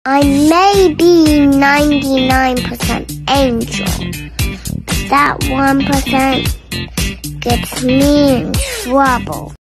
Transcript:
I may be 99% angel, but that 1% gets me in trouble.